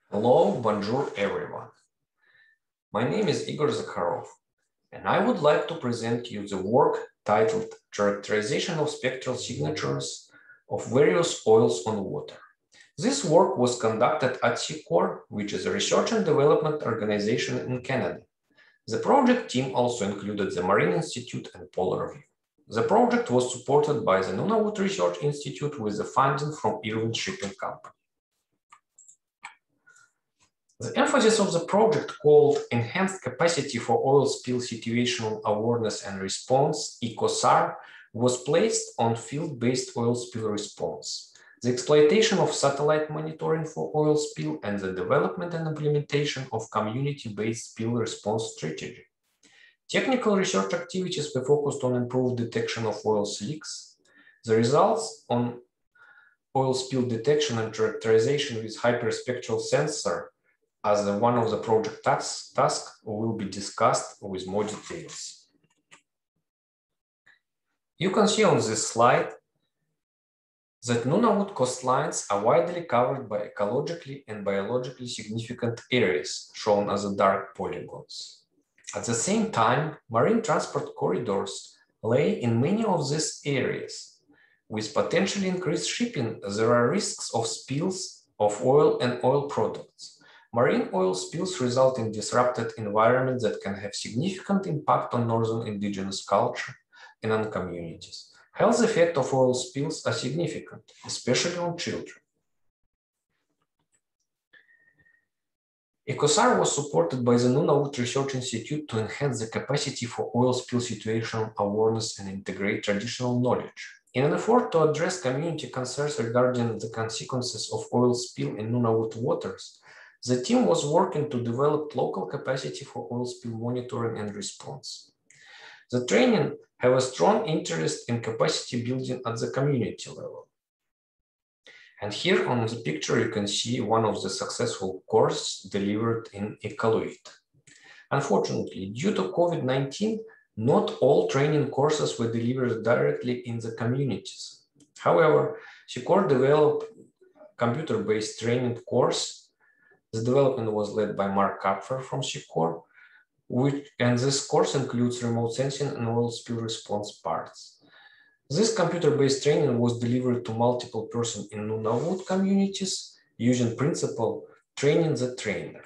Hello, bonjour everyone. My name is Igor Zakharov, and I would like to present you the work titled Characterization of Spectral Signatures of Various Oils on Water. This work was conducted at SICOR, which is a research and development organization in Canada. The project team also included the Marine Institute and Polar View. The project was supported by the Nunavut Research Institute with the funding from Irwin Shipping Company. The emphasis of the project, called Enhanced Capacity for Oil Spill Situational Awareness and Response, ECOSAR, was placed on field-based oil spill response, the exploitation of satellite monitoring for oil spill, and the development and implementation of community-based spill response strategy. Technical research activities were focused on improved detection of oil leaks. The results on oil spill detection and characterization with hyperspectral sensor as one of the project tasks will be discussed with more details. You can see on this slide that Nunavut coastlines are widely covered by ecologically and biologically significant areas, shown as the dark polygons. At the same time, marine transport corridors lay in many of these areas. With potentially increased shipping, there are risks of spills of oil and oil products. Marine oil spills result in disrupted environments that can have significant impact on northern indigenous culture and on communities. Health effects of oil spills are significant, especially on children. ECOSAR was supported by the Nunavut Research Institute to enhance the capacity for oil spill situational awareness and integrate traditional knowledge. In an effort to address community concerns regarding the consequences of oil spill in Nunavut waters, the team was working to develop local capacity for oil spill monitoring and response. The training have a strong interest in capacity building at the community level. And here on the picture, you can see one of the successful courses delivered in Iqaluit. Unfortunately, due to COVID-19, not all training courses were delivered directly in the communities. However, SICOR developed computer-based training course. The development was led by Mark Kapfer from SICOR, and this course includes remote sensing and oil spill response parts. This computer-based training was delivered to multiple persons in Nunavut communities using principle training the trainer.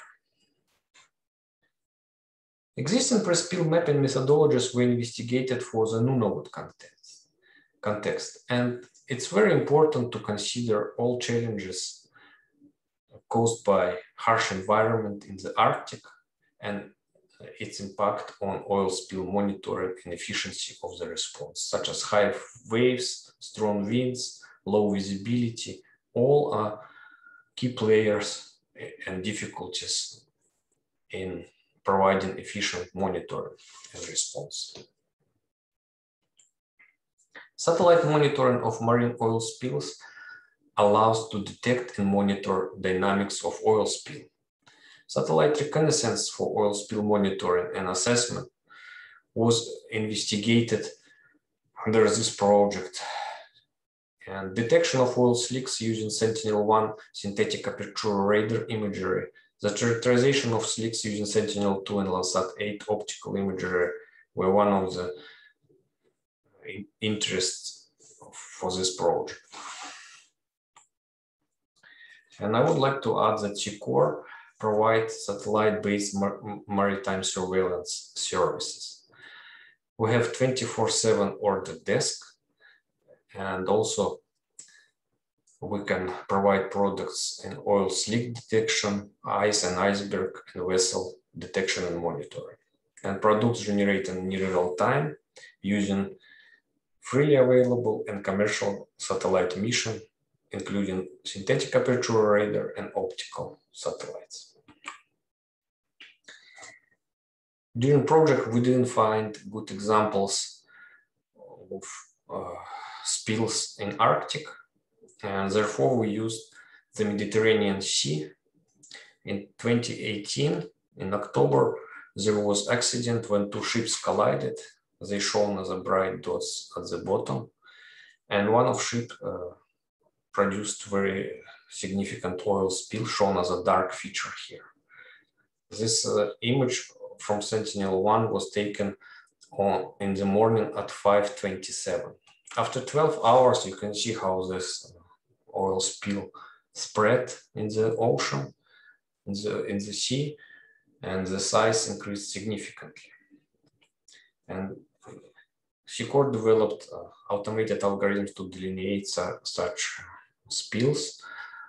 Existing pre-spill mapping methodologies were investigated for the Nunavut context, and it's very important to consider all challenges caused by harsh environment in the Arctic and its impact on oil spill monitoring and efficiency of the response, such as high waves, strong winds, low visibility, all are key players and difficulties in providing efficient monitoring and response. Satellite monitoring of marine oil spills allows to detect and monitor dynamics of oil spill. Satellite reconnaissance for oil spill monitoring and assessment was investigated under this project. And detection of oil slicks using Sentinel-1 synthetic aperture radar imagery, the characterization of slicks using Sentinel-2 and Landsat-8 optical imagery were one of the interests for this project. And I would like to add that SICOR provides satellite-based maritime surveillance services. We have 24/7 order desk, and also we can provide products in oil slick detection, ice and iceberg, and vessel detection and monitoring. And products generated in near real time using freely available and commercial satellite emission, including synthetic aperture radar and optical satellites. During project, we didn't find good examples of spills in Arctic, and therefore we used the Mediterranean Sea. In 2018, in October, there was accident when two ships collided. They shown as a bright dots at the bottom, and one of ship produced very significant oil spill shown as a dark feature here. This image from Sentinel-1 was taken in the morning at 5:27. After 12 hours, you can see how this oil spill spread in the ocean, in the sea, and the size increased significantly. And SeaCore developed automated algorithms to delineate such spills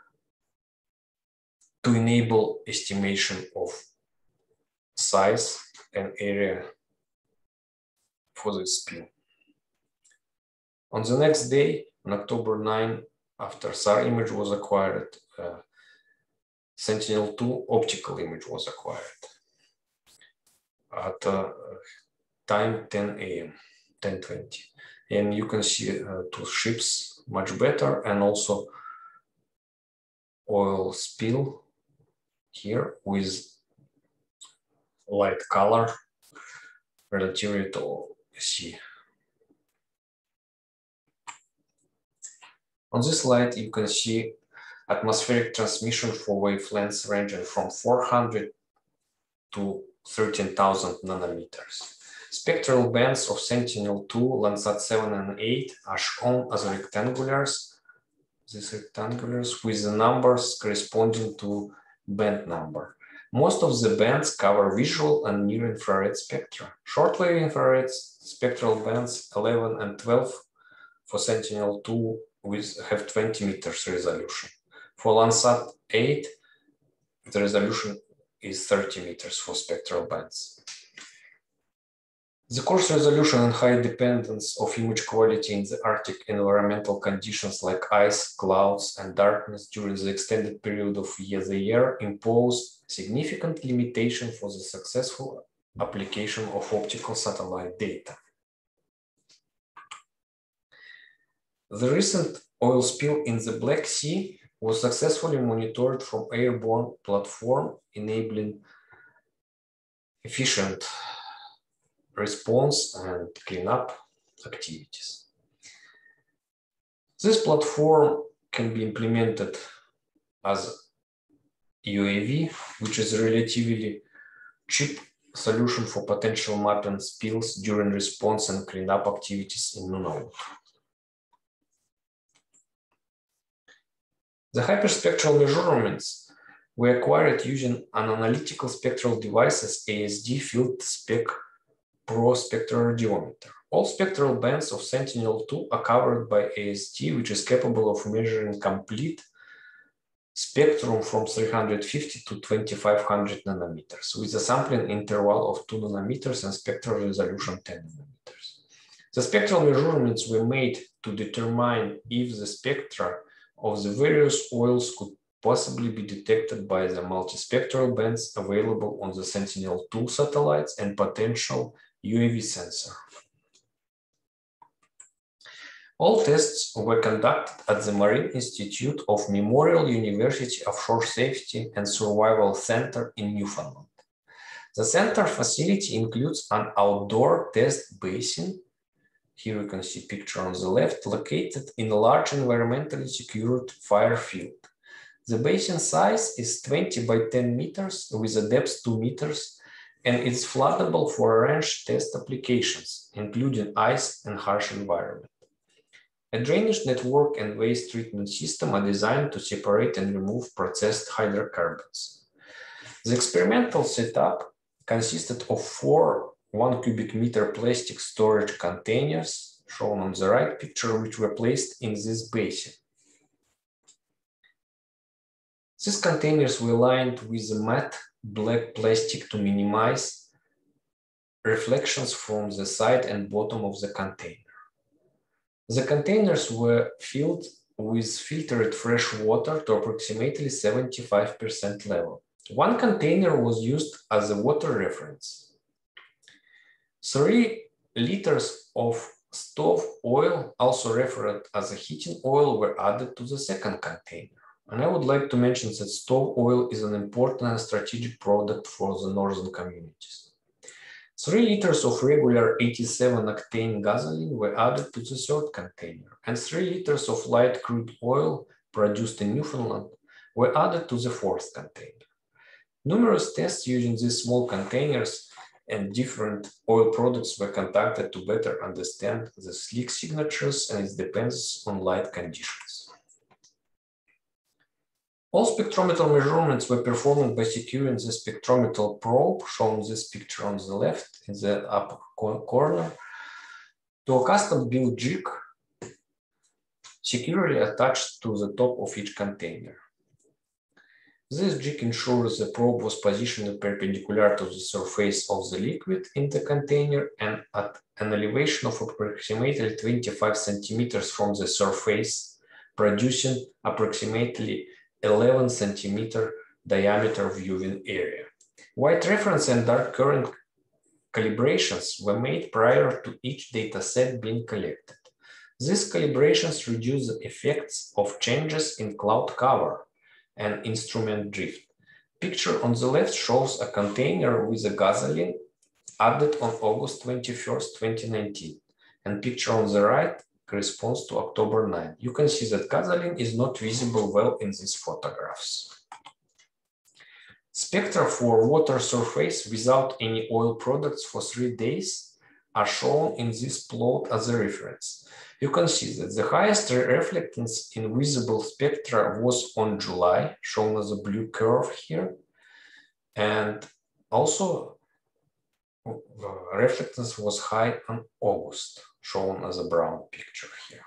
to enable estimation of size and area for the spill. On the next day, on October 9, after SAR image was acquired, Sentinel-2 optical image was acquired at time 10 a.m., 10:20. And you can see two ships much better, and also oil spill here with light color relative to sea. On this slide, you can see atmospheric transmission for wavelengths ranging from 400 to 13,000 nanometers. Spectral bands of Sentinel-2, Landsat 7 and 8 are shown as rectangulars, these rectangulars with the numbers corresponding to band number. Most of the bands cover visual and near-infrared spectra. Shortwave infrared spectral bands 11 and 12 for Sentinel-2 have 20 meters resolution. For Landsat 8, the resolution is 30 meters for spectral bands. The coarse resolution and high dependence of image quality in the Arctic environmental conditions like ice, clouds, and darkness during the extended period of the year impose significant limitation for the successful application of optical satellite data. The recent oil spill in the Black Sea was successfully monitored from airborne platform, enabling efficient response and cleanup activities. This platform can be implemented as UAV, which is a relatively cheap solution for potential mapping spills during response and cleanup activities in Nunavut. The hyperspectral measurements were acquired using an analytical spectral devices ASD Field Spec Pro spectroradiometer. All spectral bands of Sentinel-2 are covered by ASD, which is capable of measuring complete spectrum from 350 to 2500 nanometers with a sampling interval of 2 nanometers and spectral resolution 10 nanometers. The spectral measurements were made to determine if the spectra of the various oils could possibly be detected by the multispectral bands available on the Sentinel-2 satellites and potential UAV sensor. All tests were conducted at the Marine Institute of Memorial University Offshore Safety and Survival Center in Newfoundland. The center facility includes an outdoor test basin. Here you can see a picture on the left, located in a large environmentally secured fire field. The basin size is 20 by 10 meters with a depth 2 meters, and it's floodable for a range test applications, including ice and harsh environment. A drainage network and waste treatment system are designed to separate and remove processed hydrocarbons. The experimental setup consisted of 4 1 cubic meter plastic storage containers, shown on the right picture, which were placed in this basin. These containers were lined with matte black plastic to minimize reflections from the side and bottom of the container. The containers were filled with filtered fresh water to approximately 75% level. One container was used as a water reference. 3 liters of stove oil, also referred as a heating oil, were added to the second container. And I would like to mention that stove oil is an important and strategic product for the northern communities. 3 liters of regular 87-octane gasoline were added to the third container, and 3 liters of light crude oil produced in Newfoundland were added to the fourth container. Numerous tests using these small containers and different oil products were conducted to better understand the slick signatures and its dependence on light conditions. All spectrometer measurements were performed by securing the spectrometer probe, shown in this picture on the left in the upper corner, to a custom-built jig securely attached to the top of each container. This jig ensures the probe was positioned perpendicular to the surface of the liquid in the container and at an elevation of approximately 25 centimeters from the surface, producing approximately 11 centimeter diameter viewing area. White reference and dark current calibrations were made prior to each dataset being collected. These calibrations reduce the effects of changes in cloud cover and instrument drift. Picture on the left shows a container with a gasoline added on August 21st, 2019. And picture on the right corresponds to October 9. You can see that gasoline is not visible well in these photographs. Spectra for water surface without any oil products for 3 days are shown in this plot as a reference. You can see that the highest reflectance in visible spectra was on July, shown as a blue curve here. And also reflectance was high on August, shown as a brown picture here.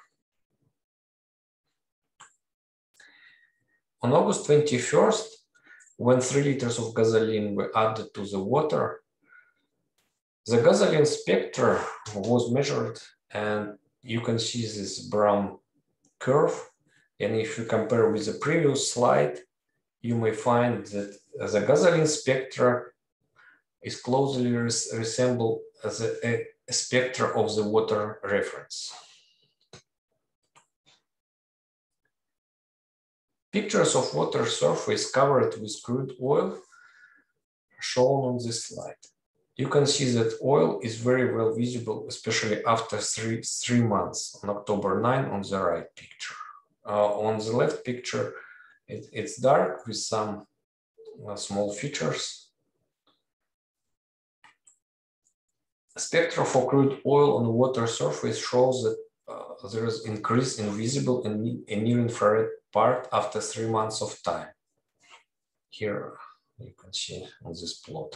On August 21st, when 3 liters of gasoline were added to the water, the gasoline spectra was measured, and you can see this brown curve. And if you compare with the previous slide, you may find that the gasoline spectra is closely resemble as a spectra of the water reference. Pictures of water surface covered with crude oil shown on this slide. You can see that oil is very well visible, especially after three months on October 9 on the right picture. On the left picture, it's dark with some small features. Spectra for crude oil on the water surface shows that there is increase in visible and near-infrared part after 3 months of time. Here you can see on this plot.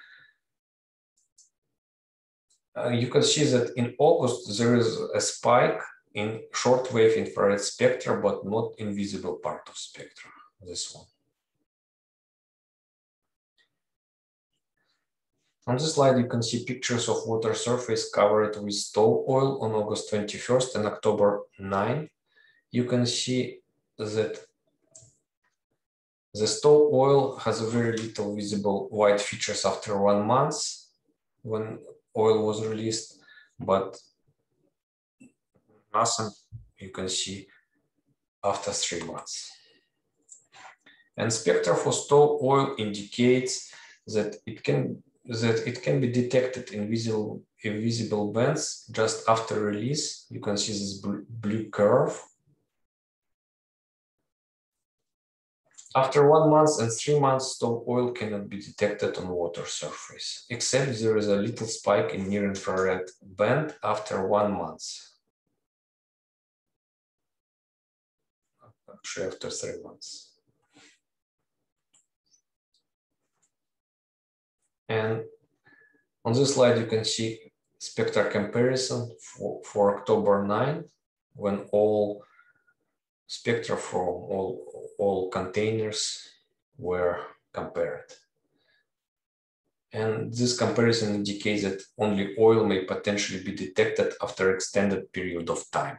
You can see that in August there is a spike in shortwave infrared spectra, but not in visible part of spectra, this one. On this slide, you can see pictures of water surface covered with stove oil on August 21st and October 9. You can see that the stove oil has a very little visible white features after 1 month when oil was released, but nothing you can see after 3 months. And spectra for stove oil indicates that it can be detected in invisible bands just after release. You can see this blue curve. After 1 month and 3 months, stove oil cannot be detected on water surface, except there is a little spike in near-infrared band after 1 month. Actually, after 3 months. And on this slide, you can see spectra comparison for October 9, when all spectra from all containers were compared. And this comparison indicates that only oil may potentially be detected after extended period of time.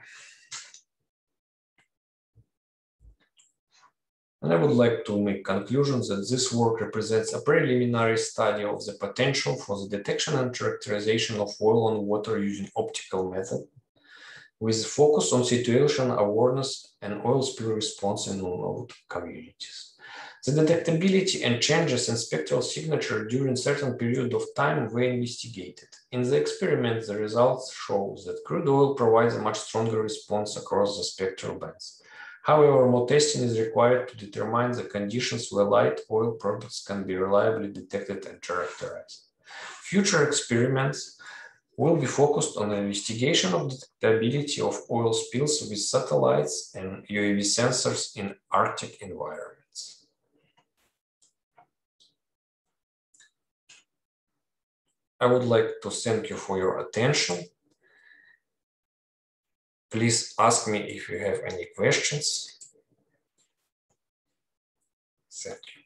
And I would like to make conclusions that this work represents a preliminary study of the potential for the detection and characterization of oil on water using optical method, with focus on situation awareness and oil spill response in remote communities. The detectability and changes in spectral signature during certain period of time were investigated. In the experiment, the results show that crude oil provides a much stronger response across the spectral bands. However, more testing is required to determine the conditions where light oil products can be reliably detected and characterized. Future experiments will be focused on the investigation of detectability of oil spills with satellites and UAV sensors in Arctic environments. I would like to thank you for your attention. Please ask me if you have any questions. Thank you.